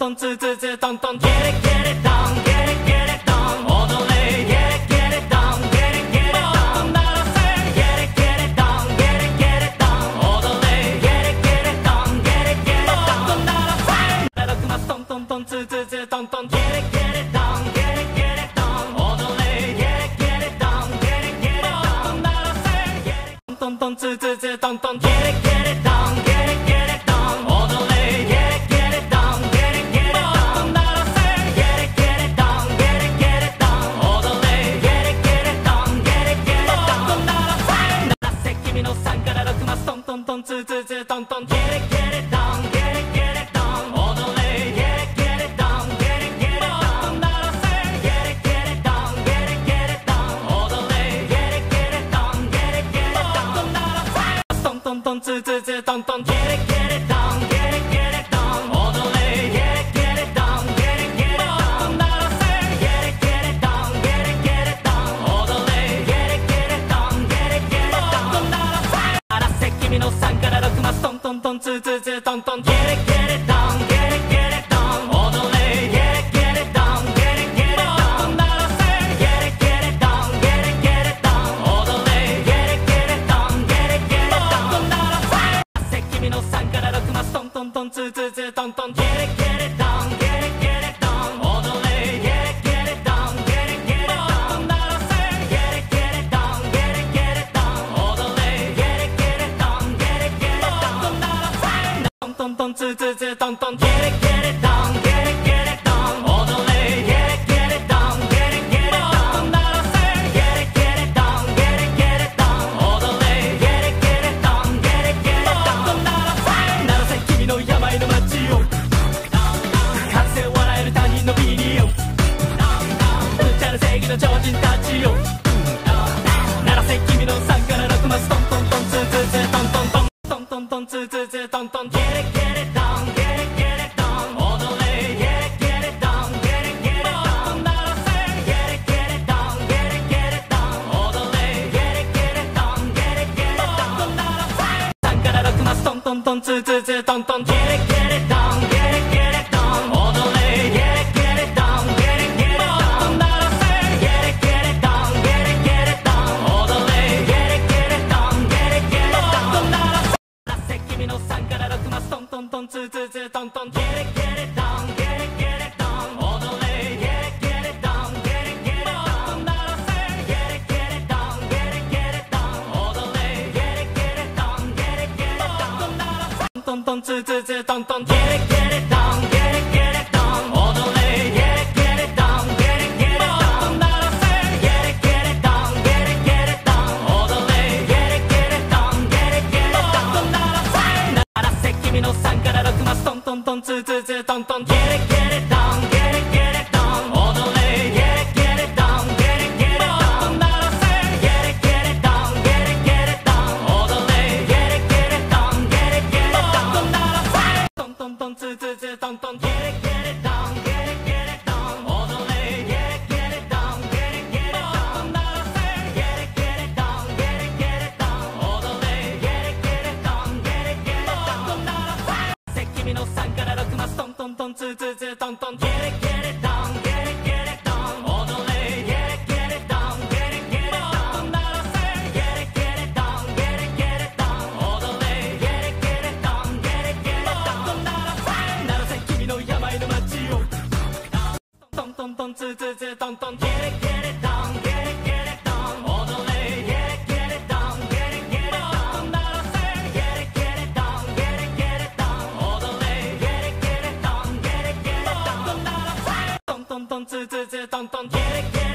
トンツーツーツートントン Get it get it down get it get it down 踊れ Get it get it down get it get it down 鳴らせ Get it get it down get it get it down 踊れ Get it get it down get it get it down 鳴らせ7マストントントンツーツーツートントン Get it get it down get it get it down 踊れ Get it get it down get it get it down 鳴らせトントンツーツーツートントン Get it get it down get it get it down 踊れ Get it get it down get it get it down 鳴らせ Get it get it down get it get it down 踊れ Get it get it down get it get it down 鳴らせ君の3から6マストントントンツーツーツートントン Get it get it down get it get it down 踊れ Get it get it down get it get it down 鳴らせ Get it get it down get it get it down 踊れ Get it get it down get it get it down 鳴らせトントントンツーツーツートントン Get it get it down get it get it down 踊れ Get it get it down get it get it down 鳴らせ Get it get it down get it get it down 踊れ Get it get it down get it get it down 鳴らせ君の3から6マストントントンツーツーツートントン Get it get it down get it get it down 踊れ Get it get it down get it get it down 鳴らせ Get it get it down get it get it down 踊れ Get it get it down get it get it down 鳴らせ君の3から6マストントントンツーツーツートントン Get it get it down get it get it down 踊れ Get it get it down get it get it down 鳴らせ Get it get it down get it get it down 踊れ Get it get it down get it get it down 鳴らせトントントンツーツーツートントン Get it get it down get it get it down 踊れ Get it get it down get it get it down 鳴らせ Get it get it down get it get it down 踊れ Get it get it down get it get it down 鳴らせ君の病の街をかつて笑える他人のビリを無茶な正義の超人たちを鳴らせ君の3から6マストントントンツーツーツートントントントントントンツーツーツートントン Get it get it down get it get it down 踊れ Get it get it down get it get it down 鳴らせ Get it get it down get it get it down 踊れ Get it get it down get it get it down 鳴らせ3から6マストントントンツーツーツートントン Get it get it down get it get it down 踊れ Get it get it down get it get it down 鳴らせ Get it get it down get it get it down 踊れ Get it get it down get it get it down 鳴らせ君の3から6マストントントンツーツーツートントン Get it get it down get it get it down 踊れ Get it get it down get it get it down 鳴らせ Get it get it down get it get it down 踊れ Get it get it down get it get it down 鳴らせトントンツーツーツートントン Get it get it down get it get it down 踊れ Get it get it down get it get it down 鳴らせ Get it get it down get it get it down 踊れ Get it get it down get it get it down 鳴らせ君の3から6マストントントンツーツーツートントン Get it get it down get it get it down 踊れ Get it get it down get it get it down 鳴らせ Get it get it down get it get it down 踊れ Get it get it down get it get it down 鳴らせトントントンツーツーツートントン Get it get it down get it get it down 踊れ Get it get it down get it get it down 鳴らせ Get it get it down get it get it down 踊れ Get it get it down get it get it down 鳴らせ君の3から6マストントントンツーツーツートントン Get it get it down get it get it down 踊れ Get it get it down get it get it down 鳴らせ Get it get it down get it get it down 踊れ Get it get it down get it get it down 鳴らせ君の病の街をトントントンツーツーツートントン Get it get it down get it get it down 踊れ Get it get it down get it get it down 鳴らせ Get it get it down get it get it down 踊れ Get it get it down get it get it down 鳴らせトントントンツーツーツートントン Get it get it